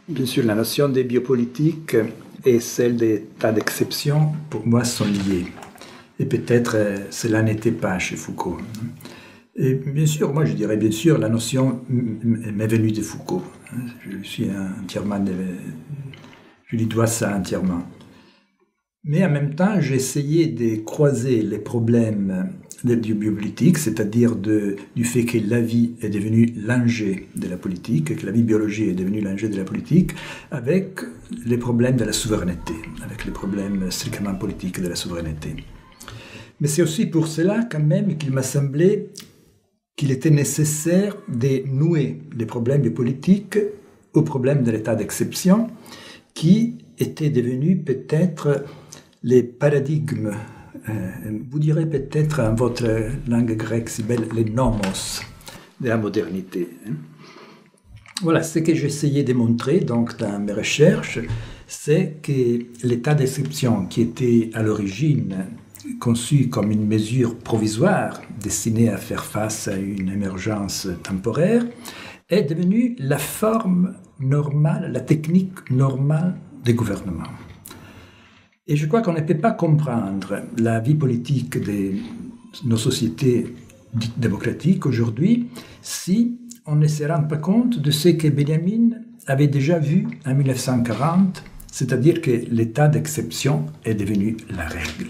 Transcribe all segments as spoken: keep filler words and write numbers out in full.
Bien sûr, la notion des biopolitiques et celle d'état d'exception, pour moi, sont liées. Et peut-être euh, cela n'était pas chez Foucault. Et bien sûr, moi je dirais bien sûr, la notion m'est venue de Foucault. Je suis entièrement, je lui dois ça entièrement. Mais en même temps, j'ai essayé de croiser les problèmes du biopolitique, c'est-à-dire de, du fait que la vie est devenue l'enjeu de la politique, que la vie biologique est devenue l'enjeu de la politique, avec les problèmes de la souveraineté, avec les problèmes strictement politiques de la souveraineté. Mais c'est aussi pour cela quand même qu'il m'a semblé qu'il était nécessaire de nouer les problèmes politiques aux problèmes de l'état d'exception, qui étaient devenus peut-être les paradigmes, euh, vous direz peut-être en votre langue grecque si belle, les nomos de la modernité. Voilà, ce que j'essayais de montrer donc, dans mes recherches, c'est que l'état d'exception qui était à l'origine conçu comme une mesure provisoire destinée à faire face à une émergence temporaire, est devenu la forme normale, la technique normale des gouvernements. Et je crois qu'on ne peut pas comprendre la vie politique de nos sociétés dites démocratiques aujourd'hui si on ne se rend pas compte de ce que Benjamin avait déjà vu en mille neuf cent quarante, c'est-à-dire que l'état d'exception est devenu la règle.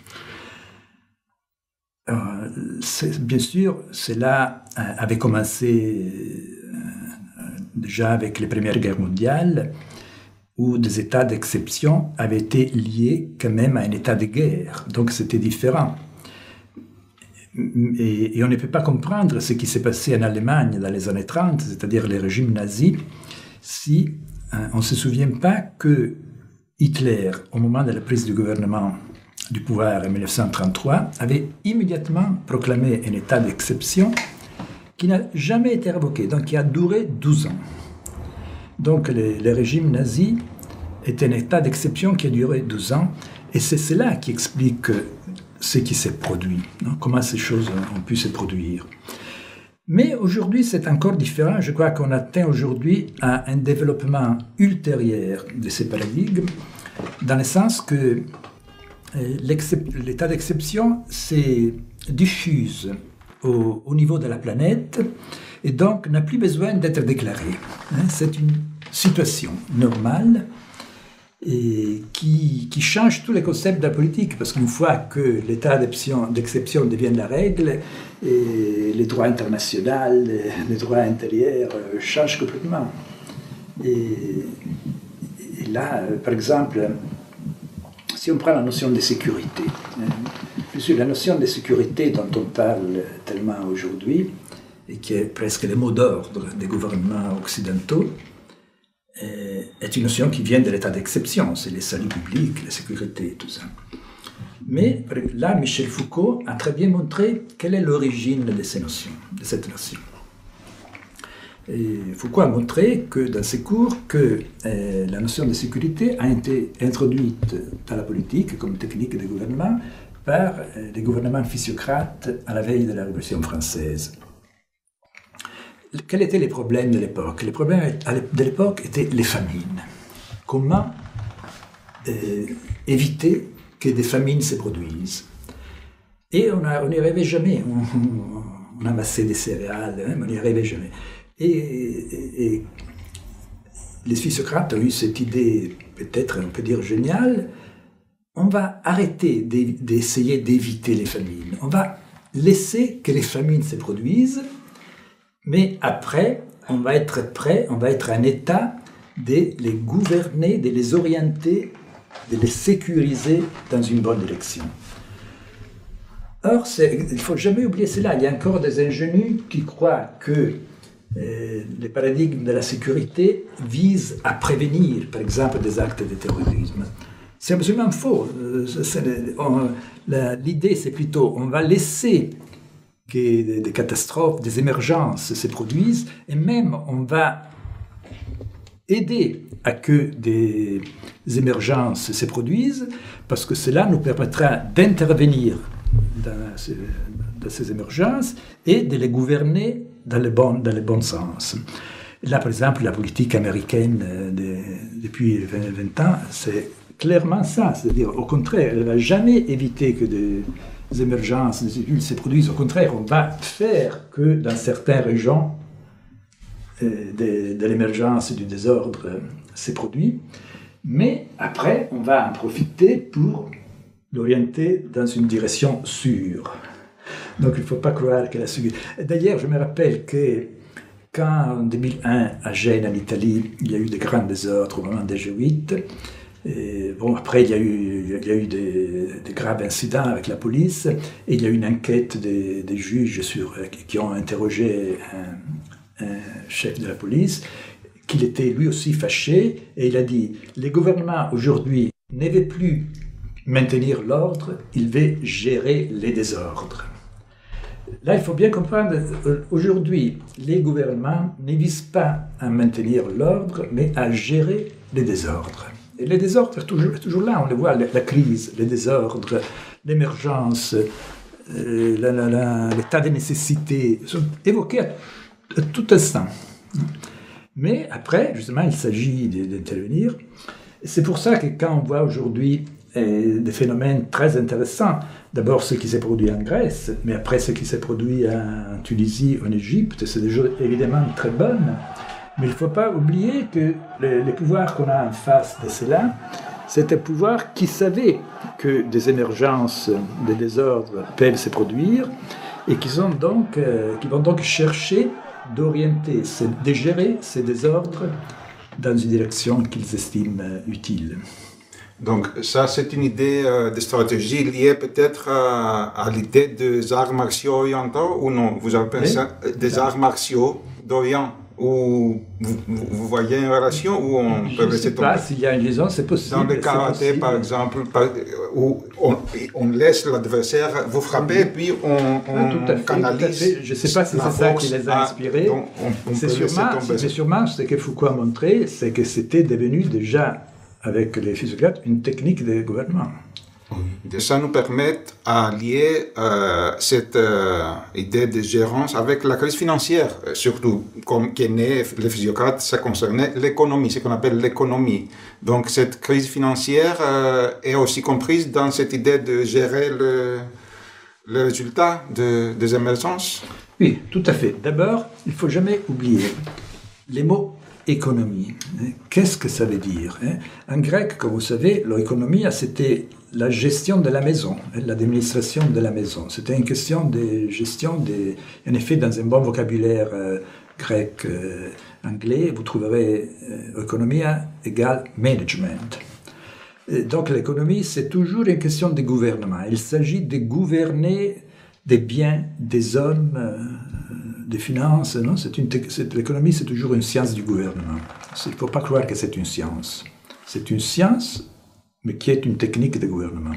Euh, bien sûr, cela avait commencé euh, déjà avec les Premières Guerres mondiales, où des états d'exception avaient été liés quand même à un état de guerre. Donc c'était différent. Et, et on ne peut pas comprendre ce qui s'est passé en Allemagne dans les années trente, c'est-à-dire les régimes nazis, si hein, on ne se souvient pas que Hitler, au moment de la prise du gouvernement du pouvoir en mille neuf cent trente-trois, avait immédiatement proclamé un état d'exception qui n'a jamais été révoqué, donc qui a duré douze ans. Donc le, le régime nazi est un état d'exception qui a duré douze ans, et c'est cela qui explique ce qui s'est produit, non? Comment ces choses ont pu se produire. Mais aujourd'hui, c'est encore différent. Je crois qu'on atteint aujourd'hui à un développement ultérieur de ces paradigmes, dans le sens que l'état d'exception se diffuse au, au niveau de la planète et donc n'a plus besoin d'être déclaré. C'est une situation normale et qui, qui change tous les concepts de la politique, parce qu'une fois que l'état d'exception devient la règle, et les droits internationaux, les droits intérieurs changent complètement. Et, et là, par exemple, si on prend la notion de sécurité, bien sûr, la notion de sécurité dont on parle tellement aujourd'hui, et qui est presque le mot d'ordre des gouvernements occidentaux, est une notion qui vient de l'état d'exception, c'est les saluts publics, la sécurité, tout ça. Mais là, Michel Foucault a très bien montré quelle est l'origine de ces notions, de cette notion. Et Foucault a montré que dans ses cours que euh, la notion de sécurité a été introduite dans la politique comme technique de gouvernement par euh, les gouvernements physiocrates à la veille de la Révolution française. Quels étaient les problèmes de l'époque? Les problèmes de l'époque étaient les famines. Comment euh, éviter que des famines se produisent? Et on n'y arrivait jamais. On, on amassait des céréales, hein, mais on n'y arrivait jamais. Et, et, et les physiocrates ont eu cette idée, peut-être on peut dire géniale, on va arrêter d'essayer d'éviter les famines. On va laisser que les famines se produisent, mais après, on va être prêt, on va être en état de les gouverner, de les orienter, de les sécuriser dans une bonne direction. Or, il ne faut jamais oublier cela. Il y a encore des ingénus qui croient que euh, les paradigmes de la sécurité visent à prévenir, par exemple, des actes de terrorisme. C'est absolument faux. L'idée, c'est plutôt, on va laisser que des catastrophes, des émergences se produisent, et même on va aider à que des émergences se produisent, parce que cela nous permettra d'intervenir dans ces, dans ces émergences et de les gouverner dans le bon, dans le bon sens. Là, par exemple, la politique américaine euh, de, depuis vingt ans, c'est clairement ça. C'est-à-dire, au contraire, elle ne va jamais éviter que des, des émergences, des études se produisent. Au contraire, on va faire que dans certaines régions, euh, de, de l'émergence et du désordre euh, s'est produit. Mais après, on va en profiter pour l'orienter dans une direction sûre. Donc, il ne faut pas croire qu'elle a suivi. D'ailleurs, je me rappelle que quand, en deux mille un, à Gênes, en Italie, il y a eu des grands désordres au moment des G huit, et bon, après, il y a eu, il y a eu des, des graves incidents avec la police, et il y a eu une enquête des, des juges sur, qui ont interrogé un, un chef de la police, qu'il était lui aussi fâché, et il a dit « Les gouvernements, aujourd'hui, ne veulent plus maintenir l'ordre, ils veulent gérer les désordres. » Là, il faut bien comprendre, aujourd'hui, les gouvernements ne visent pas à maintenir l'ordre, mais à gérer les désordres. Et les désordres sont toujours, toujours là, on le voit, la crise, les désordres, l'émergence, euh, la, la, la, l'état de nécessité, sont évoqués à, à tout instant. Mais après, justement, il s'agit d'intervenir. C'est pour ça que quand on voit aujourd'hui et des phénomènes très intéressants. D'abord, ce qui s'est produit en Grèce, mais après, ce qui s'est produit en Tunisie, en Égypte, c'est des choses évidemment très bonnes. Mais il ne faut pas oublier que les, les pouvoirs qu'on a en face de cela, c'est un pouvoir qui savait que des émergences, des désordres peuvent se produire et qui, sont donc, euh, qui vont donc chercher d'orienter, de gérer ces désordres dans une direction qu'ils estiment utile. Donc ça, c'est une idée euh, de stratégie liée peut-être à, à l'idée des arts martiaux orientaux ou non? Vous appelez oui. ça des arts martiaux d'Orient? Ou vous, vous voyez une relation ou on Je peut laisser tomber? Je ne sais pas s'il y a une liaison, c'est possible. Dans le karaté, par exemple, par, où on, on laisse l'adversaire vous frapper, puis on, on ah, tout à fait, canalise. Tout à fait. Je ne sais pas si c'est ça qui les a inspirés. À, donc on, on c'est sûrement, c'est sûrement ce que Foucault a montré, c'est que c'était devenu déjà, avec les physiocrates, une technique de gouvernement. Ça nous permet à lier euh, cette euh, idée de gérance avec la crise financière, surtout comme qui est née, les physiocrates, ça concernait l'économie, ce qu'on appelle l'économie. Donc cette crise financière euh, est aussi comprise dans cette idée de gérer le, le résultat de, des émergences. Oui, tout à fait. D'abord, il ne faut jamais oublier les mots économie. Qu'est-ce que ça veut dire? En grec, comme vous savez, l'économie, c'était la gestion de la maison, l'administration de la maison. C'était une question de gestion, de, en effet, dans un bon vocabulaire euh, grec, euh, anglais, vous trouverez euh, économia égale management. Et donc l'économie, c'est toujours une question de gouvernement. Il s'agit de gouverner des biens, des hommes, euh, des finances. Non, c'est une, c'est, l'économie, c'est toujours une science du gouvernement. Il ne faut pas croire que c'est une science. C'est une science, mais qui est une technique de gouvernement.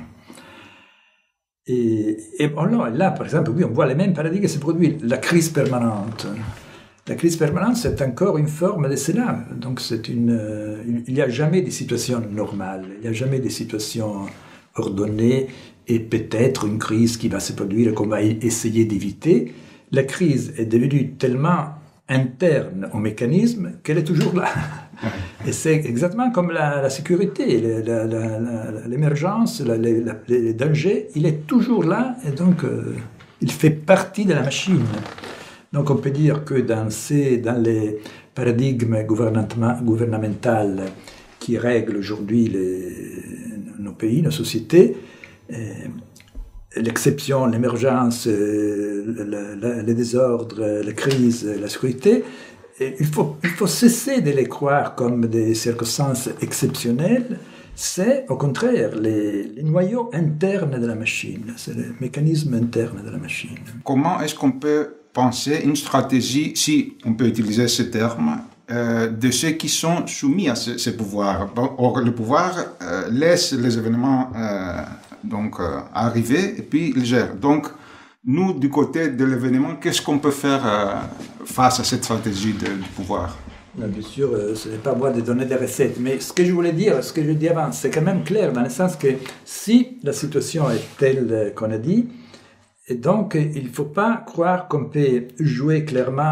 Et, et là, là, par exemple, oui, on voit les mêmes paradigmes qui se produisent. La crise permanente. La crise permanente, c'est encore une forme de cela. Donc, c'est une, il n'y a jamais des situations normales. Il n'y a jamais des situations ordonnées et peut-être une crise qui va se produire qu'on va essayer d'éviter. La crise est devenue tellement interne au mécanisme qu'elle est toujours là. Et c'est exactement comme la, la sécurité, la, la, la, l'émergence, la, les, les dangers, il est toujours là et donc euh, il fait partie de la machine. Donc on peut dire que dans, ces, dans les paradigmes gouvernementaux qui règlent aujourd'hui les, nos pays, nos sociétés, euh, l'exception, l'émergence, euh, les désordres, la crise, la sécurité, il faut, il faut cesser de les croire comme des circonstances exceptionnelles. C'est au contraire les, les noyaux internes de la machine, c'est le mécanisme interne de la machine. Comment est-ce qu'on peut penser une stratégie, si on peut utiliser ce terme, euh, de ceux qui sont soumis à ce, ces pouvoirs? Or, le pouvoir euh, laisse les événements euh, donc, euh, arriver et puis il gère. Donc, nous, du côté de l'événement, qu'est-ce qu'on peut faire euh, face à cette stratégie de, du pouvoir? Bien sûr, euh, ce n'est pas moi de donner des recettes, mais ce que je voulais dire, ce que je dis avant, c'est quand même clair, dans le sens que si la situation est telle qu'on a dit, et donc il ne faut pas croire qu'on peut jouer clairement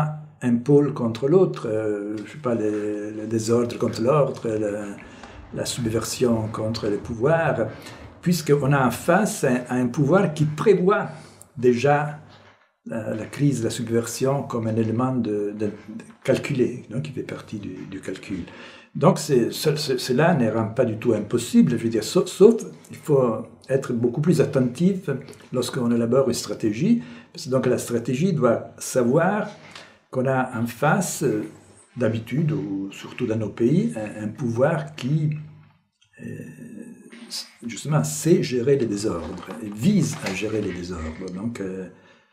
un pôle contre l'autre, euh, je ne sais pas, le, le désordre contre l'ordre, la, la subversion contre le pouvoir, puisqu'on a en face un, un pouvoir qui prévoit déjà la, la crise, la subversion comme un élément de, de, de calculé, donc qui fait partie du, du calcul. Donc c'est, ce, ce, cela ne rend pas du tout impossible, je veux dire, sauf, sauf il faut être beaucoup plus attentif lorsqu'on élabore une stratégie, parce que donc la stratégie doit savoir qu'on a en face, d'habitude, ou surtout dans nos pays, un, un pouvoir qui, euh, justement, sait gérer les désordres, et vise à gérer les désordres. Donc, euh,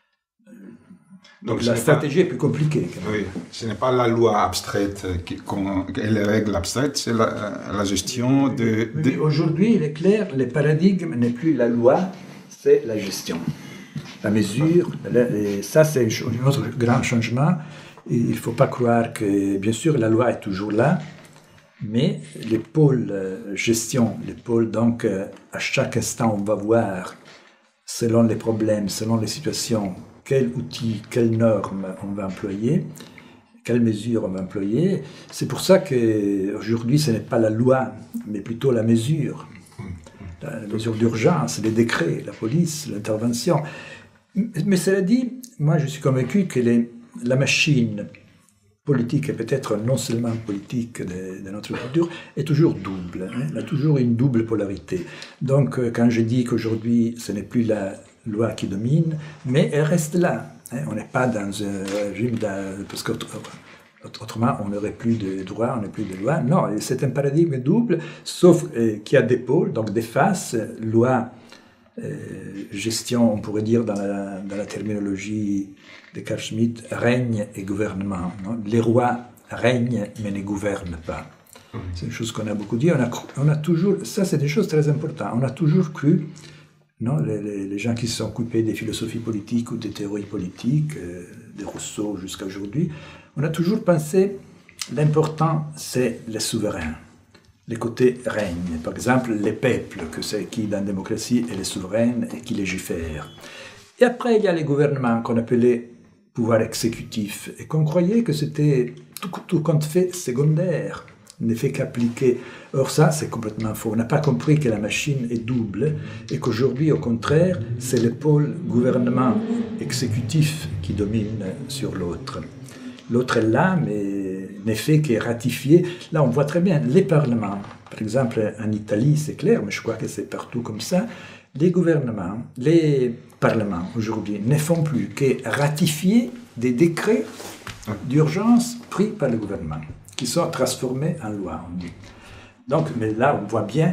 Donc la stratégie pas, est plus compliquée. Oui, ce n'est pas la loi abstraite qui, et les règles abstraites, c'est la, la gestion de... de... Aujourd'hui, il est clair, le paradigme n'est plus la loi, c'est la gestion. La mesure, et ça c'est un autre grand changement. Il ne faut pas croire que, bien sûr, la loi est toujours là, mais les pôles gestion, les pôles, donc, à chaque instant, on va voir, selon les problèmes, selon les situations, quel outil, quelle norme on va employer, quelles mesures on va employer. C'est pour ça qu'aujourd'hui, ce n'est pas la loi, mais plutôt la mesure. La mesure d'urgence, les décrets, la police, l'intervention. Mais cela dit, moi je suis convaincu que les, la machine politique, et peut-être non seulement politique de, de notre culture, est toujours double. Hein? Elle a toujours une double polarité. Donc quand je dis qu'aujourd'hui, ce n'est plus la loi qui domine, mais elle reste là. Hein? On n'est pas dans un régime, parce qu'autrement on n'aurait plus de droit, on n'a plus de loi. Non, c'est un paradigme double, sauf euh, qu'il y a des pôles, donc des faces, loi, euh, gestion, on pourrait dire dans la, dans la terminologie de Carl Schmitt, règne et gouvernement. Non? Les rois règnent mais ne gouvernent pas. C'est une chose qu'on a beaucoup dit. On a, on a toujours, ça c'est des choses très importantes. On a toujours cru, non, les, les, les gens qui se sont occupés des philosophies politiques ou des théories politiques, euh, de Rousseau jusqu'à aujourd'hui, on a toujours pensé l'important c'est les souverains, les côtés règne. Par exemple, les peuples, que c'est qui dans la démocratie est les souverains et qui légifèrent. Et après, il y a les gouvernements qu'on appelait pouvoir exécutif et qu'on croyait que c'était tout, tout compte fait secondaire, ne fait qu'appliquer. Or ça, c'est complètement faux. On n'a pas compris que la machine est double et qu'aujourd'hui, au contraire, c'est le pôle gouvernement exécutif qui domine sur l'autre. L'autre est là, mais n'est fait que ratifier. Là, on voit très bien les parlements. Par exemple, en Italie, c'est clair, mais je crois que c'est partout comme ça. Les gouvernements, les parlements, aujourd'hui, ne font plus que ratifier des décrets d'urgence pris par le gouvernement, qui sont transformés en loi, on dit. Donc, mais là, on voit bien,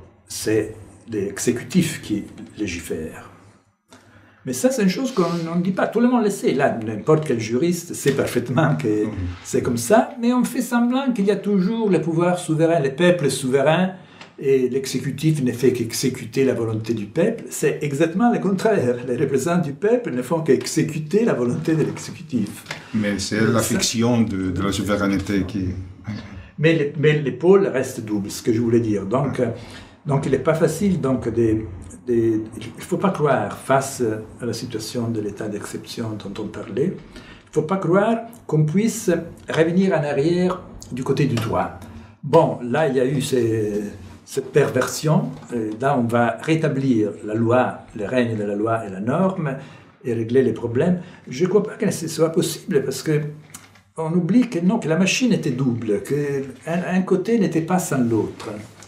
c'est l'exécutif qui légifère. Mais ça, c'est une chose qu'on ne dit pas. Tout le monde le sait. Là, n'importe quel juriste sait parfaitement que c'est comme ça, mais on fait semblant qu'il y a toujours le pouvoir souverain, le peuple souverain, et l'exécutif ne fait qu'exécuter la volonté du peuple. C'est exactement le contraire. Les représentants du peuple ne font qu'exécuter la volonté de l'exécutif. Mais c'est la ça. fiction de, de la souveraineté qui... Mais, les, mais les pôles restent doubles, ce que je voulais dire. Donc, ouais. donc il n'est pas facile donc, de... Il ne faut pas croire, face à la situation de l'état d'exception dont on parlait, il ne faut pas croire qu'on puisse revenir en arrière du côté du droit. Bon, là, il y a eu ces, cette perversion. Là, on va rétablir la loi, le règne de la loi et la norme et régler les problèmes. Je ne crois pas que ce soit possible parce qu'on oublie que non, que la machine était double, qu'un un côté n'était pas sans l'autre.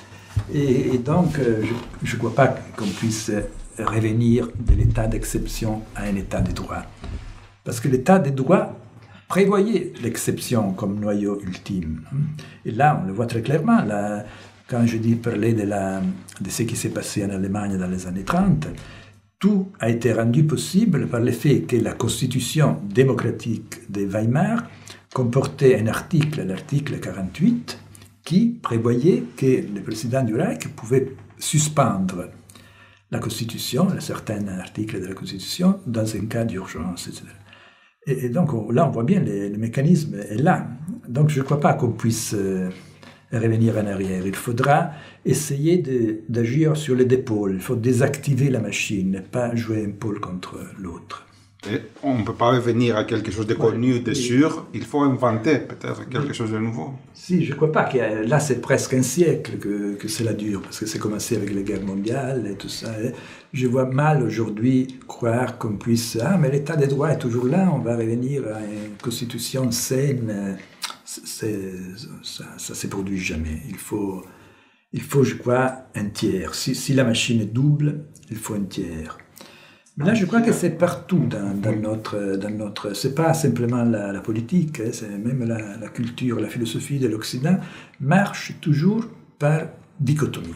Et, et donc, je ne crois pas qu'on puisse revenir de l'état d'exception à un état de droit. Parce que l'état de droit prévoyait l'exception comme noyau ultime. Et là, on le voit très clairement. Là, quand je dis parler de, la, de ce qui s'est passé en Allemagne dans les années trente, tout a été rendu possible par le fait que la constitution démocratique de Weimar comportait un article, l'article quarante-huit, qui prévoyait que le président du Reich pouvait suspendre la Constitution, certains articles de la Constitution, dans un cas d'urgence, et cetera. Et, et donc on, là, on voit bien, le, le mécanisme est là. Donc je ne crois pas qu'on puisse euh, revenir en arrière. Il faudra essayer de, d'agir sur les épaules. Il faut désactiver la machine, ne pas jouer un pôle contre l'autre. Et on ne peut pas revenir à quelque chose de connu, ouais, de sûr. Il faut inventer peut-être quelque chose de nouveau. Si, je ne crois pas. Que, là, c'est presque un siècle que, que cela dure, parce que c'est commencé avec les guerres mondiales et tout ça. Et je vois mal aujourd'hui croire qu'on puisse... Ah, mais l'état des droits est toujours là, on va revenir à une constitution saine. C'est, ça ne se produit jamais. Il faut, il faut, je crois, un tiers. Si, si la machine est double, il faut un tiers. Mais là, je crois que c'est partout dans, dans notre... Dans notre c'est pas simplement la, la politique, hein, c'est même la, la culture, la philosophie de l'Occident marche toujours par dichotomie.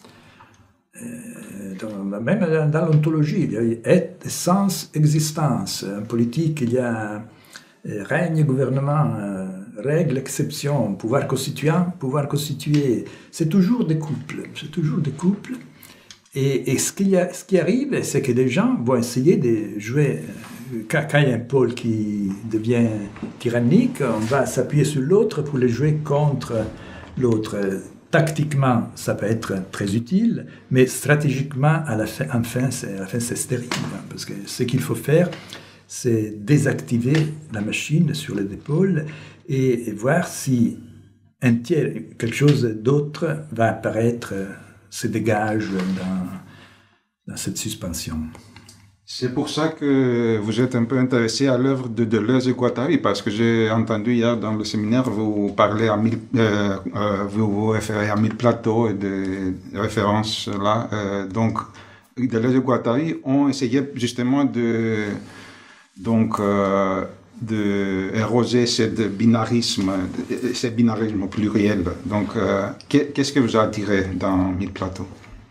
Euh, dans, même dans, dans l'ontologie, il y a être, sens, existence. En politique, il y a euh, règne, gouvernement, euh, règle, exception, pouvoir constituant, pouvoir constitué. C'est toujours des couples, c'est toujours des couples. Et, et ce, qui a, ce qui arrive, c'est que des gens vont essayer de jouer. Quand, quand il y a un pôle qui devient tyrannique, on va s'appuyer sur l'autre pour le jouer contre l'autre. Tactiquement, ça peut être très utile, mais stratégiquement, à la fin, enfin, c'est, à la fin, c'est stérile. Parce que ce qu'il faut faire, c'est désactiver la machine sur les épaules et, et voir si un tiers, quelque chose d'autre va apparaître, se dégage dans, dans cette suspension. C'est pour ça que vous êtes un peu intéressé à l'œuvre de Deleuze et Guattari, parce que j'ai entendu hier dans le séminaire vous parler à mille, euh, euh, vous vous référez à mille plateaux et des références là. Euh, donc Deleuze et Guattari ont essayé justement de donc euh, de éroser ce binarisme, ce binarisme pluriel. Donc, euh, qu'est-ce que vous a attiré dans Mille plateaux?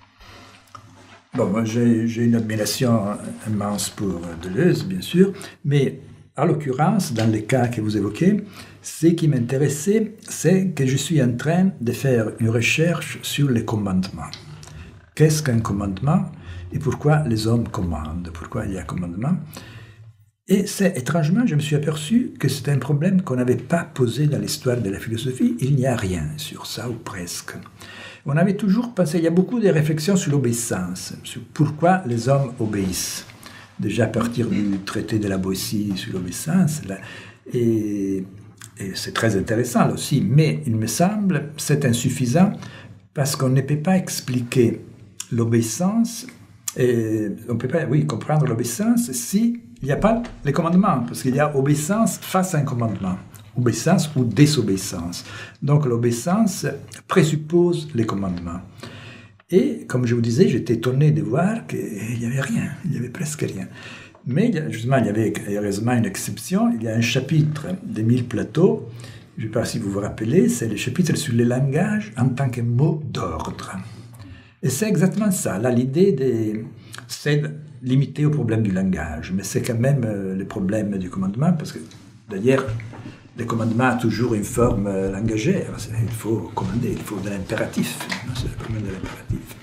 Bon, moi, j'ai, j'ai une admiration immense pour Deleuze, bien sûr, mais en l'occurrence, dans les cas que vous évoquez, ce qui m'intéressait, c'est que je suis en train de faire une recherche sur les commandements. Qu'est-ce qu'un commandement et pourquoi les hommes commandent? Pourquoi il y a commandement? Et c'est étrangement, je me suis aperçu que c'est un problème qu'on n'avait pas posé dans l'histoire de la philosophie. Il n'y a rien sur ça, ou presque. On avait toujours pensé, il y a beaucoup de réflexions sur l'obéissance, sur pourquoi les hommes obéissent. Déjà à partir du traité de la Boétie sur l'obéissance, là, et, et c'est très intéressant là aussi, mais il me semble c'est insuffisant parce qu'on ne peut pas expliquer l'obéissance, et on ne peut pas, oui, comprendre l'obéissance si il n'y a pas les commandements, parce qu'il y a obéissance face à un commandement, obéissance ou désobéissance. Donc l'obéissance présuppose les commandements. Et comme je vous disais, j'étais étonné de voir qu'il n'y avait rien, il n'y avait presque rien. Mais justement, il y avait heureusement une exception, il y a un chapitre des Mille plateaux, je ne sais pas si vous vous rappelez, c'est le chapitre sur le langage en tant que mot d'ordre. Et c'est exactement ça, là l'idée de... c'est limité au problème du langage, mais c'est quand même euh, le problème du commandement, parce que d'ailleurs, le commandement a toujours une forme euh, langagère. Il faut commander, il faut de l'impératif. C'est le problème de l'impératif.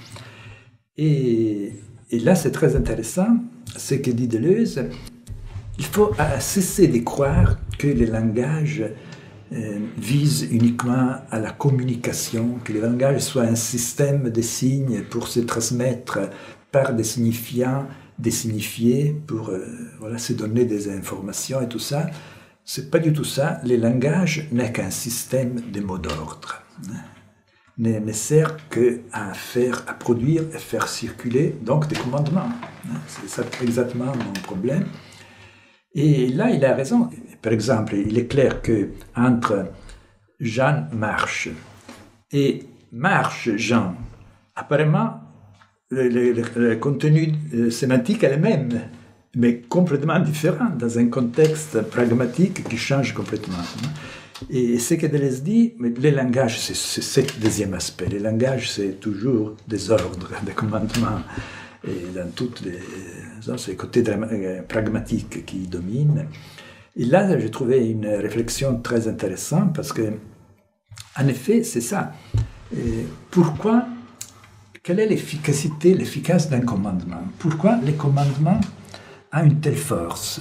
Et, et là, c'est très intéressant, ce que dit Deleuze. Il faut euh, cesser de croire que le langage euh, vise uniquement à la communication, que le langage soit un système de signes pour se transmettre par des signifiants, des signifiés pour euh, voilà, se donner des informations et tout ça. C'est pas du tout ça. Le langage n'est qu'un système de mots d'ordre. Ne, ne sert qu'à faire, à produire et faire circuler donc des commandements. C'est ça exactement mon problème. Et là, il a raison. Par exemple, il est clair que entre Jean marche et marche Jean, apparemment, Le, le, le contenu sémantique est le même, mais complètement différent, dans un contexte pragmatique qui change complètement. Et ce que Deleuze dit, le langage, c'est, c'est ce deuxième aspect. Le langage, c'est toujours des ordres, des commandements. Et dans toutes les... c'est le côté pragmatique qui domine. Et là, j'ai trouvé une réflexion très intéressante, parce que, en effet, c'est ça. Et pourquoi... Quelle est l'efficacité, l'efficace d'un commandement? Pourquoi les commandements ont une telle force?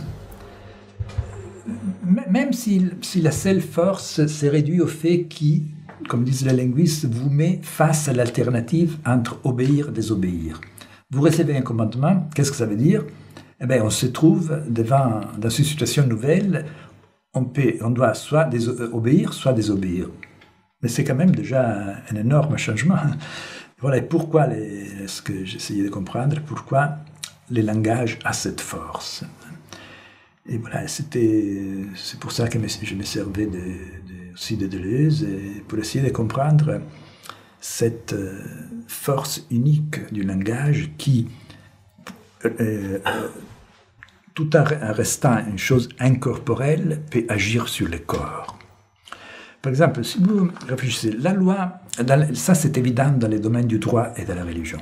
Même si, si la seule force se réduit au fait qui, comme disent les linguistes, vous met face à l'alternative entre obéir et désobéir. Vous recevez un commandement, qu'est-ce que ça veut dire? eh bien, on se trouve devant, dans une situation nouvelle, on, peut, on doit soit obéir, soit désobéir. Mais c'est quand même déjà un énorme changement. Voilà, et pourquoi, les, ce que j'essayais de comprendre, pourquoi le langage a cette force. Et voilà, c'était, c'est pour ça que je me servais de, de, aussi de Deleuze, et pour essayer de comprendre cette force unique du langage qui, euh, tout en restant une chose incorporelle, peut agir sur le corps. Par exemple, si vous réfléchissez, la loi, ça c'est évident dans les domaines du droit et de la religion.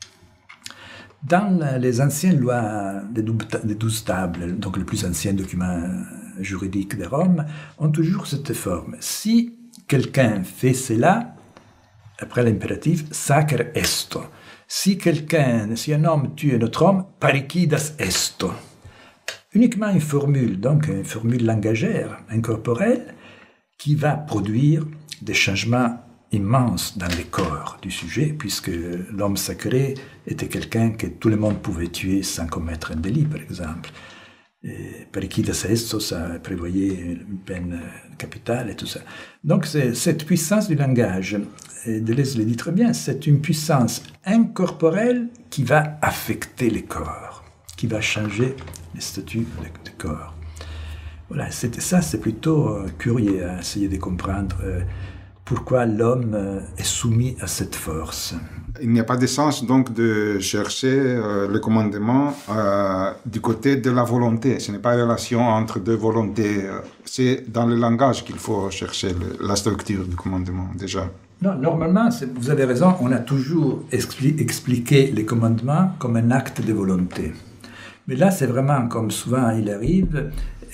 Dans les anciennes lois des douze tables, donc les plus anciens documents juridiques de Rome, ont toujours cette forme. Si quelqu'un fait cela, après l'impératif, sacer esto. Si quelqu'un, si un homme tue un autre homme, parricidas esto. Uniquement une formule, donc une formule langagère, incorporelle, qui va produire des changements immenses dans les corps du sujet, puisque l'homme sacré était quelqu'un que tout le monde pouvait tuer sans commettre un délit, par exemple. Parricidas esto, ça prévoyait une peine capitale et tout ça. Donc c'est cette puissance du langage, et Deleuze le dit très bien, c'est une puissance incorporelle qui va affecter les corps, qui va changer les statuts des corps. Voilà, c'était ça, c'est plutôt euh, curieux à essayer de comprendre euh, pourquoi l'homme euh, est soumis à cette force. Il n'y a pas de sens donc de chercher euh, le commandement euh, du côté de la volonté. Ce n'est pas une relation entre deux volontés. C'est dans le langage qu'il faut chercher le, la structure du commandement déjà. Non, normalement, vous avez raison, on a toujours expli- expliqué les commandements comme un acte de volonté. Mais là, c'est vraiment, comme souvent il arrive,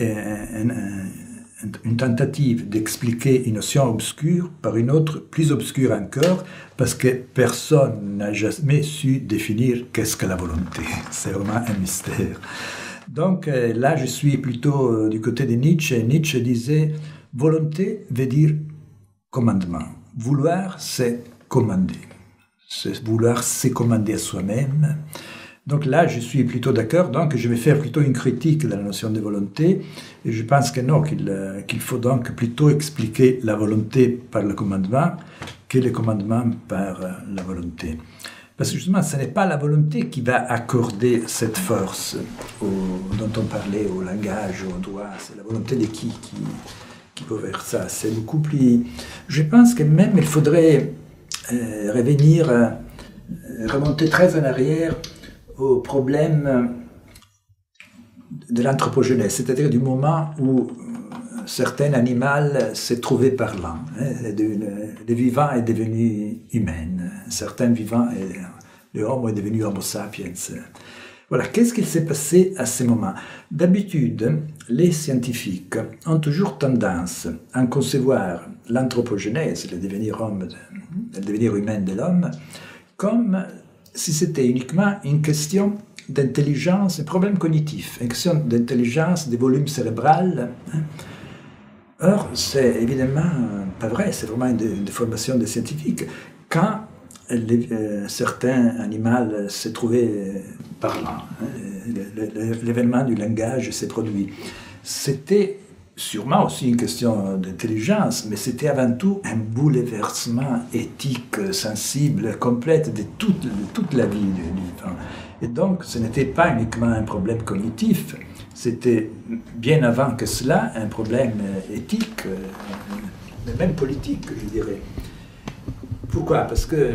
une tentative d'expliquer une notion obscure par une autre plus obscure encore, parce que personne n'a jamais su définir qu'est-ce que la volonté. C'est vraiment un mystère. Donc là, je suis plutôt du côté de Nietzsche. Nietzsche disait « volonté veut dire commandement ». Vouloir, c'est commander. C'est vouloir, c'est commander à soi-même. Donc là, je suis plutôt d'accord. Donc, je vais faire plutôt une critique de la notion de volonté. Et je pense que non, qu'il, euh, qu'il faut donc plutôt expliquer la volonté par le commandement que le commandement par euh, la volonté. Parce que justement, ce n'est pas la volonté qui va accorder cette force au, dont on parlait au langage, au droit. C'est la volonté de qui qui, qui peut faire ça. C'est beaucoup plus... Je pense que même il faudrait euh, revenir, euh, remonter très en arrière au problème de l'anthropogenèse, c'est-à-dire du moment où un certain animal s'est trouvé parlant. Le vivant est devenu humain, un certain vivant, est, le homme est devenu homo sapiens. Voilà, qu'est-ce qu'il s'est passé à ce moment? D'habitude, les scientifiques ont toujours tendance à concevoir l'anthropogenèse, le devenir, homme, le devenir humain de l'homme, comme si c'était uniquement une question d'intelligence, un problème cognitif, une question d'intelligence, des volumes cérébrales. Or, c'est évidemment pas vrai, c'est vraiment une, une déformation des scientifiques. Quand les, euh, certains animaux s'est trouvé parlant, hein, l'événement du langage s'est produit, c'était sûrement aussi une question d'intelligence, mais c'était avant tout un bouleversement éthique, sensible, complète de toute, de toute la vie du vivant. Et donc, ce n'était pas uniquement un problème cognitif, c'était bien avant que cela un problème éthique, mais même politique, je dirais. Pourquoi? Parce que,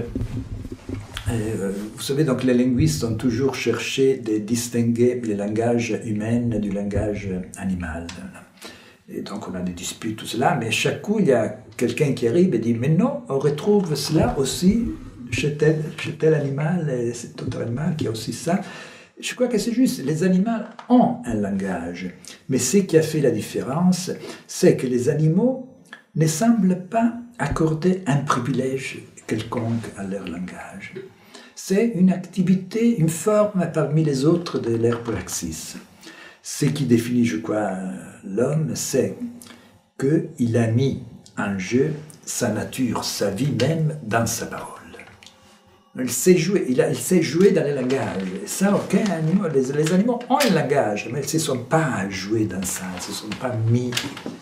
euh, vous savez, donc les linguistes ont toujours cherché de distinguer le langage humain du langage animal. Et donc on a des disputes, tout cela, mais chaque coup, il y a quelqu'un qui arrive et dit « Mais non, on retrouve cela aussi chez tel, chez tel animal, et c'est autre animal qui a aussi ça. » Je crois que c'est juste, les animaux ont un langage, mais ce qui a fait la différence, c'est que les animaux ne semblent pas accorder un privilège quelconque à leur langage. C'est une activité, une forme parmi les autres de leur praxis. Ce qui définit, je crois, l'homme, c'est qu'il a mis en jeu sa nature, sa vie même, dans sa parole. Il sait jouer, il, a, il sait jouer dans les langages. Et ça, aucun animal, les, les animaux ont un langage, mais ils ne se sont pas joués dans ça, ils ne se sont pas mis,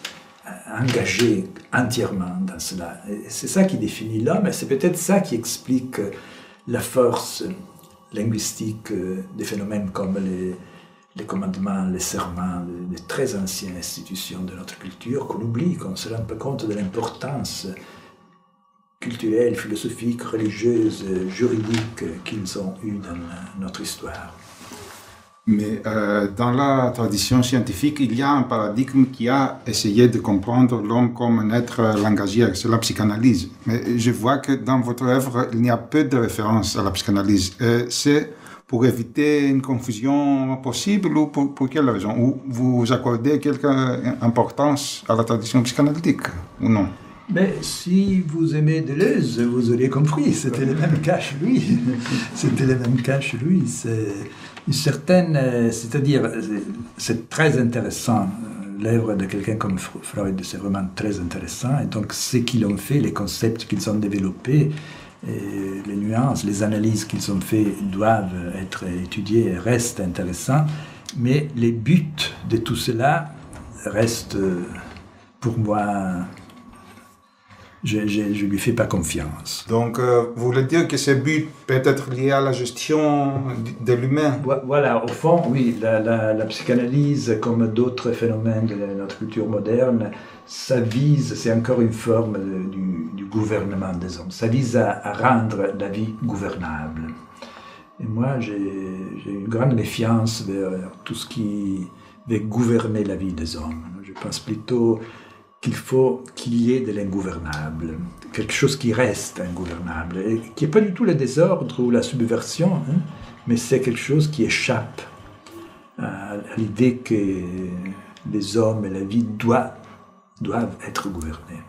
engagés entièrement dans cela. Et c'est ça qui définit l'homme, et c'est peut-être ça qui explique la force linguistique des phénomènes comme les, les commandements, les serments, les, les très anciennes institutions de notre culture qu'on oublie, qu'on se rend pas compte de l'importance culturelle, philosophique, religieuse, juridique qu'ils ont eu dans notre histoire. Mais euh, dans la tradition scientifique, il y a un paradigme qui a essayé de comprendre l'homme comme un être langagier, c'est la psychanalyse. Mais je vois que dans votre œuvre, il y a peu de références à la psychanalyse. Euh, c'est pour éviter une confusion possible ou pour, pour quelle raison? Ou vous accordez quelque importance à la tradition psychanalytique ou non? Mais si vous aimez Deleuze, vous auriez compris, c'était le même cas chez lui. C'était le même cas chez lui. C'est une certaine, c'est-à-dire, c'est très intéressant. L'œuvre de quelqu'un comme Freud, c'est vraiment très intéressant. Et donc, ce qu'ils ont fait, les concepts qu'ils ont développés, et les nuances, les analyses qu'ils ont fait doivent être étudiées et restent intéressants. Mais les buts de tout cela restent, pour moi, je ne lui fais pas confiance. Donc, euh, vous voulez dire que ce but peut être lié à la gestion de l'humain? Voilà, au fond, oui, la, la, la psychanalyse, comme d'autres phénomènes de notre culture moderne, ça vise, c'est encore une forme de, du, du gouvernement des hommes, ça vise à, à rendre la vie gouvernable. Et moi, j'ai une grande méfiance vers tout ce qui veut gouverner la vie des hommes. Je pense plutôt qu'il faut qu'il y ait de l'ingouvernable, quelque chose qui reste ingouvernable, et qui n'est pas du tout le désordre ou la subversion, hein, mais c'est quelque chose qui échappe à, à l'idée que les hommes et la vie doivent, doivent être gouvernés.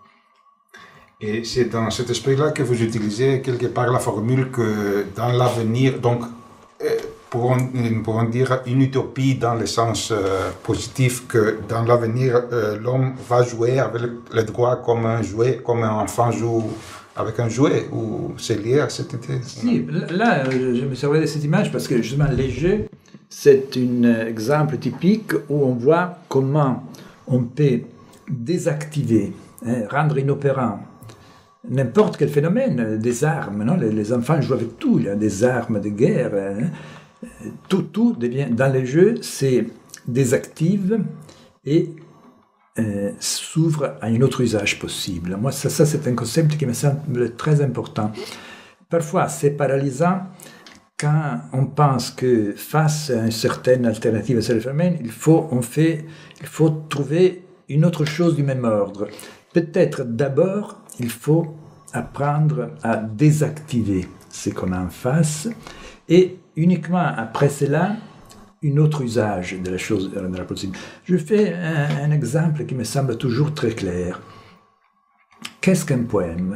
Et c'est dans cet esprit-là que vous utilisez quelque part la formule que dans l'avenir, donc pour en, pour en dire une utopie dans le sens euh, positif, que dans l'avenir, euh, l'homme va jouer avec le droit comme un jouet, comme un enfant joue avec un jouet, ou c'est lié à cette idée? Si, là, je me servais de cette image parce que justement, les jeux, c'est un exemple typique où on voit comment on peut désactiver, hein, rendre inopérant n'importe quel phénomène, des armes, non? Les, les enfants jouent avec tout, il y a des armes de guerre, hein? Tout, tout devient, dans les jeux, c'est désactive et euh, s'ouvre à un autre usage possible. Moi, ça, ça c'est un concept qui me semble très important. Parfois, c'est paralysant quand on pense que face à une certaine alternative à ce phénomène, il faut, on fait, il faut trouver une autre chose du même ordre. Peut-être d'abord, il faut apprendre à désactiver ce qu'on a en face et uniquement après cela, un autre usage de la chose rendra possible. Je fais un, un exemple qui me semble toujours très clair. Qu'est-ce qu'un poème?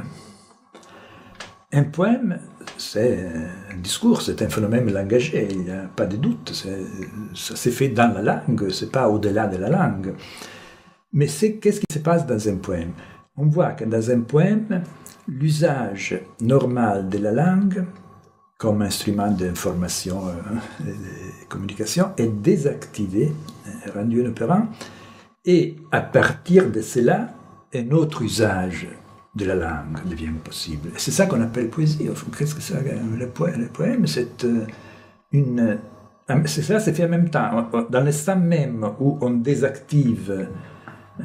Un poème, c'est un discours, c'est un phénomène langagé, il n'y a pas de doute. Ça s'est fait dans la langue, c'est pas au-delà de la langue. Mais c'est qu'est-ce qui se passe dans un poème? On voit que dans un poème, l'usage normal de la langue comme instrument d'information et de communication, est désactivé, rendu inopérant, et à partir de cela, un autre usage de la langue devient possible. C'est ça qu'on appelle poésie. Qu'est-ce que c'est le poème? Le poème, c'est une... C'est ça, c'est fait en même temps. Dans l'instant même où on désactive euh,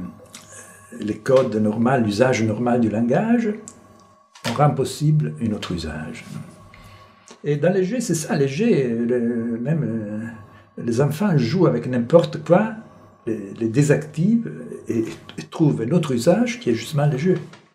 les codes normaux, l'usage normal du langage, on rend possible un autre usage. Et dans les jeux, c'est ça, les jeux, le, même euh, les enfants jouent avec n'importe quoi, les, les désactivent et, et trouvent un autre usage qui est justement le jeu.